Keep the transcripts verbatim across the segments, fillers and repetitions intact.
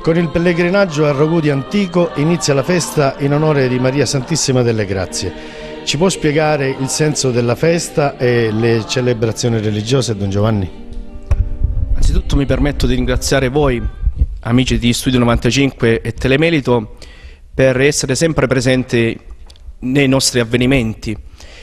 Con il pellegrinaggio a Rogudi Antico inizia la festa in onore di Maria Santissima delle Grazie. Ci può spiegare il senso della festa e le celebrazioni religiose, Don Giovanni? Anzitutto mi permetto di ringraziare voi, amici di Studio novantacinque e Telemelito, per essere sempre presenti nei nostri avvenimenti.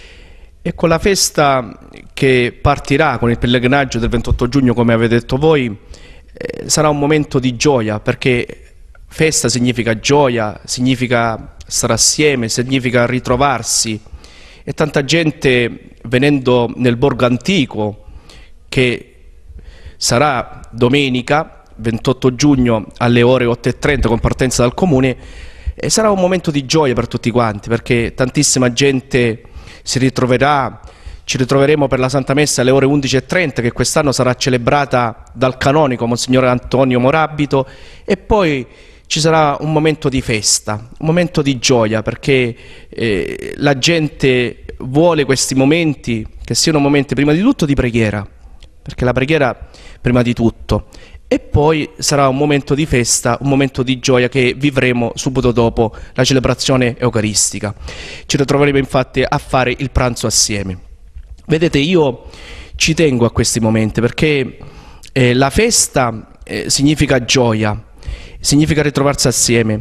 E con la festa che partirà con il pellegrinaggio del ventotto giugno, come avete detto voi, eh, sarà un momento di gioia, perché festa significa gioia, significa stare assieme, significa ritrovarsi. E tanta gente, venendo nel borgo antico, che sarà domenica ventotto giugno alle ore otto e trenta con partenza dal comune, e sarà un momento di gioia per tutti quanti, perché tantissima gente si ritroverà. Ci ritroveremo per la Santa Messa alle ore undici e trenta, che quest'anno sarà celebrata dal canonico Monsignore Antonio Morabito, e poi ci sarà un momento di festa, un momento di gioia, perché eh, la gente vuole questi momenti che siano momenti prima di tutto di preghiera, perché la preghiera prima di tutto, e poi sarà un momento di festa, un momento di gioia che vivremo subito dopo la celebrazione eucaristica. Ci ritroveremo infatti a fare il pranzo assieme. Vedete, io ci tengo a questi momenti, perché eh, la festa eh, significa gioia, significa ritrovarsi assieme,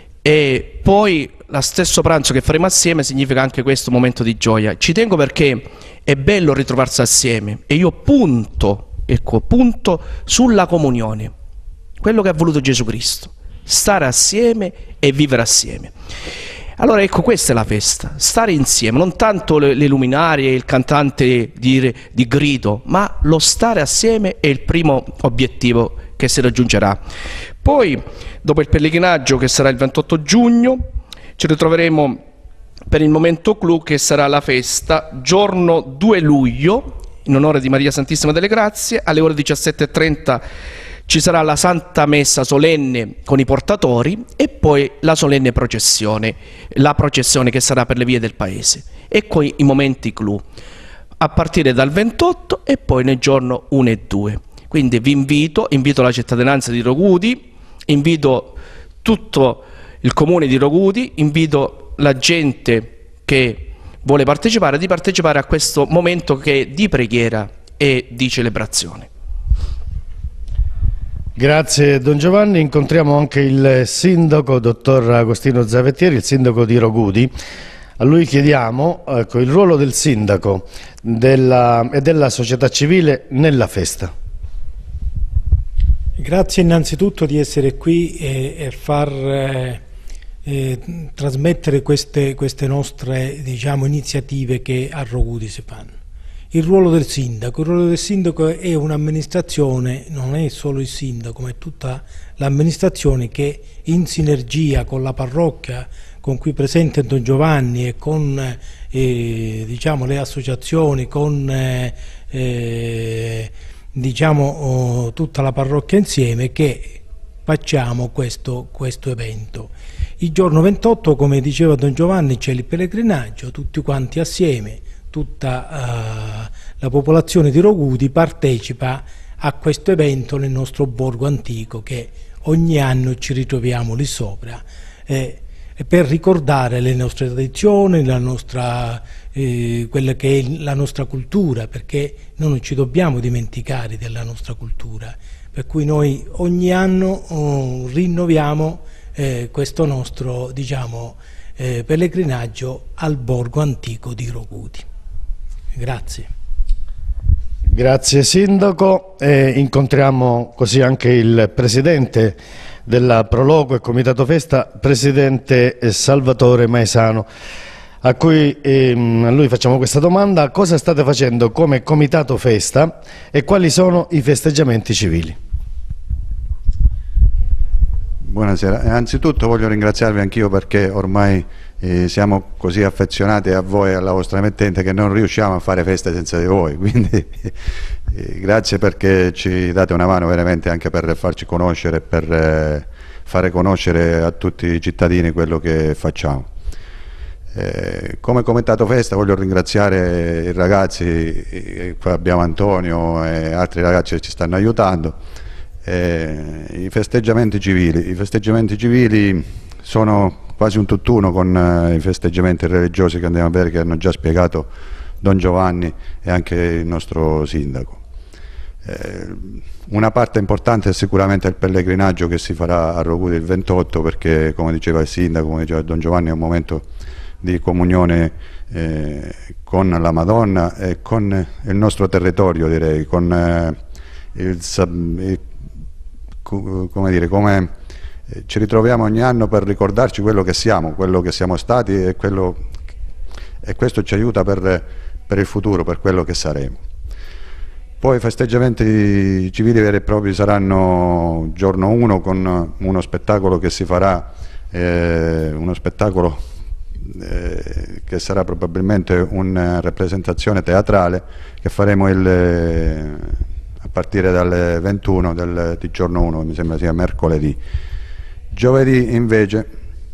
e poi lo stesso pranzo che faremo assieme significa anche questo momento di gioia. Ci tengo perché è bello ritrovarsi assieme, e io punto, ecco, punto sulla comunione, quello che ha voluto Gesù Cristo, stare assieme e vivere assieme. Allora ecco, questa è la festa, stare insieme, non tanto le, le luminarie, il cantante di, di grido, ma lo stare assieme è il primo obiettivo che si raggiungerà. Poi, dopo il pellegrinaggio, che sarà il ventotto giugno, ci ritroveremo per il momento clou, che sarà la festa giorno due luglio, in onore di Maria Santissima delle Grazie. Alle ore diciassette e trenta ci sarà la Santa Messa solenne con i portatori, e poi la solenne processione, la processione che sarà per le vie del paese. Ecco i momenti clou, a partire dal ventotto e poi nel giorno uno e due. Quindi vi invito, invito la cittadinanza di Rogudi, invito tutto il comune di Rogudi, invito la gente che vuole partecipare, di partecipare a questo momento che è di preghiera e di celebrazione. Grazie Don Giovanni. Incontriamo anche il sindaco, dottor Agostino Zavettieri, il sindaco di Rogudi. A lui chiediamo ecco, il ruolo del sindaco della, e della società civile nella festa. Grazie innanzitutto di essere qui e, e far eh, eh, trasmettere queste, queste nostre, diciamo, iniziative che a Rogudi si fanno. Il ruolo del sindaco, il ruolo del sindaco è un'amministrazione, non è solo il sindaco, ma è tutta l'amministrazione che in sinergia con la parrocchia con cui presente Don Giovanni e con eh, diciamo, le associazioni, con eh, eh, diciamo, oh, tutta la parrocchia insieme, che facciamo questo, questo evento. Il giorno ventotto, come diceva Don Giovanni, c'è il pellegrinaggio, tutti quanti assieme. Tutta uh, la popolazione di Rogudi partecipa a questo evento nel nostro borgo antico, che ogni anno ci ritroviamo lì sopra, eh, per ricordare le nostre tradizioni, la nostra, eh, quella che è la nostra cultura, perché noi non ci dobbiamo dimenticare della nostra cultura, per cui noi ogni anno oh, rinnoviamo eh, questo nostro, diciamo, eh, pellegrinaggio al borgo antico di Rogudi. Grazie. Grazie sindaco. E incontriamo così anche il presidente della Prologo e Comitato Festa, presidente Salvatore Maesano, a cui ehm, a lui facciamo questa domanda: cosa state facendo come Comitato Festa e quali sono i festeggiamenti civili? Buonasera, innanzitutto voglio ringraziarvi anch'io, perché ormai eh, siamo così affezionati a voi e alla vostra emittente che non riusciamo a fare feste senza di voi, quindi eh, grazie, perché ci date una mano veramente anche per farci conoscere, per eh, fare conoscere a tutti i cittadini quello che facciamo. Eh, come Comitato Festa voglio ringraziare i ragazzi, eh, qua abbiamo Antonio e altri ragazzi che ci stanno aiutando. Eh, I festeggiamenti civili. I festeggiamenti civili sono quasi un tutt'uno con eh, i festeggiamenti religiosi che andiamo a vedere, che hanno già spiegato Don Giovanni e anche il nostro sindaco. Eh, una parte importante è sicuramente il pellegrinaggio che si farà a Rogudi il ventotto, perché come diceva il sindaco, come diceva Don Giovanni, è un momento di comunione eh, con la Madonna e con il nostro territorio, direi, con eh, il, il, come dire, come ci ritroviamo ogni anno per ricordarci quello che siamo, quello che siamo stati e, quello, e questo ci aiuta per, per il futuro, per quello che saremo. Poi i festeggiamenti civili veri e propri saranno giorno uno con uno spettacolo che si farà, eh, uno spettacolo eh, che sarà probabilmente una rappresentazione teatrale che faremo il, eh, a partire dalle ventuno del, di giorno uno, mi sembra sia mercoledì. Giovedì invece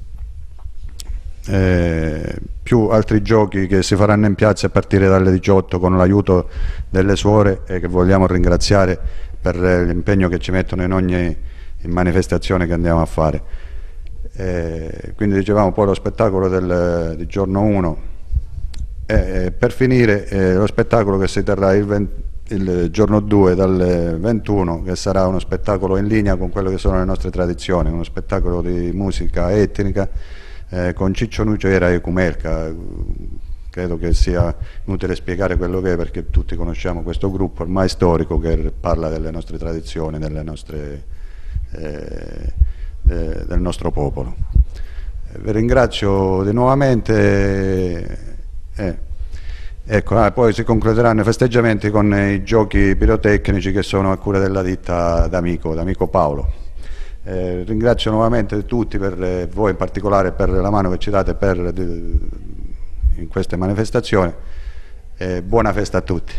eh, più altri giochi che si faranno in piazza a partire dalle diciotto con l'aiuto delle suore, e che vogliamo ringraziare per l'impegno che ci mettono in ogni manifestazione che andiamo a fare. Eh, quindi dicevamo poi lo spettacolo del, di giorno uno e eh, per finire eh, lo spettacolo che si terrà il, venti, il giorno due dalle ventuno, che sarà uno spettacolo in linea con quello che sono le nostre tradizioni, uno spettacolo di musica etnica eh, con Ciccio Nucera e Cumelca. Credo che sia inutile spiegare quello che è, perché tutti conosciamo questo gruppo ormai storico che parla delle nostre tradizioni, delle nostre, eh, de, del nostro popolo. Eh, vi ringrazio di nuovamente. Eh, ecco, ah, poi si concluderanno i festeggiamenti con i giochi pirotecnici che sono a cura della ditta D'Amico, D'Amico Paolo. Eh, ringrazio nuovamente tutti, per eh, voi in particolare, per la mano che ci date per, di, in queste manifestazioni. Eh, buona festa a tutti.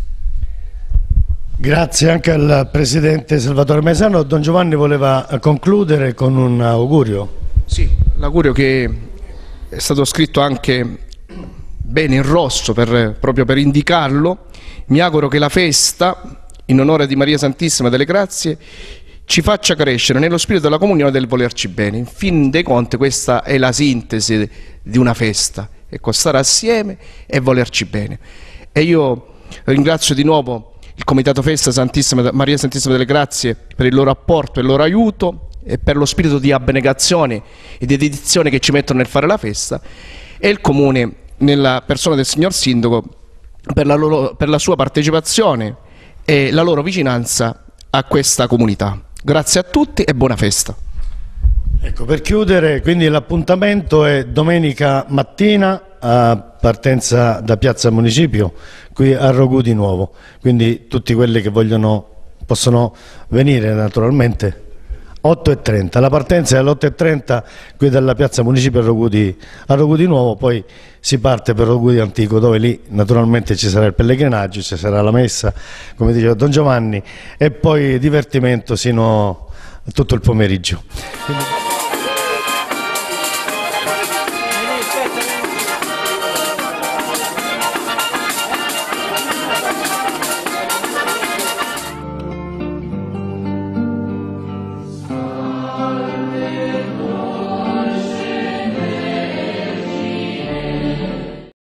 Grazie anche al Presidente Salvatore Maisano. Don Giovanni voleva concludere con un augurio. Sì, l'augurio che è stato scritto anche bene in rosso per, proprio per indicarlo. Mi auguro che la festa in onore di Maria Santissima delle Grazie ci faccia crescere nello spirito della comunione del volerci bene. In fin dei conti questa è la sintesi di una festa, ecco, stare assieme e volerci bene. E io ringrazio di nuovo il Comitato Festa Santissima, Maria Santissima delle Grazie per il loro apporto e il loro aiuto e per lo spirito di abnegazione e di dedizione che ci mettono nel fare la festa, e il Comune nella persona del signor Sindaco per la, loro, per la sua partecipazione e la loro vicinanza a questa comunità. Grazie a tutti e buona festa. Ecco, per chiudere, quindi l'appuntamento è domenica mattina a partenza da Piazza Municipio qui a Rogudi Nuovo, quindi tutti quelli che vogliono possono venire naturalmente. otto e trenta, la partenza è alle otto e trenta qui dalla Piazza Municipio a Rogudi, a Rogudi Nuovo, poi si parte per Rogudi Antico, dove lì naturalmente ci sarà il pellegrinaggio, ci sarà la messa, come diceva Don Giovanni, e poi divertimento sino a tutto il pomeriggio. Quindi...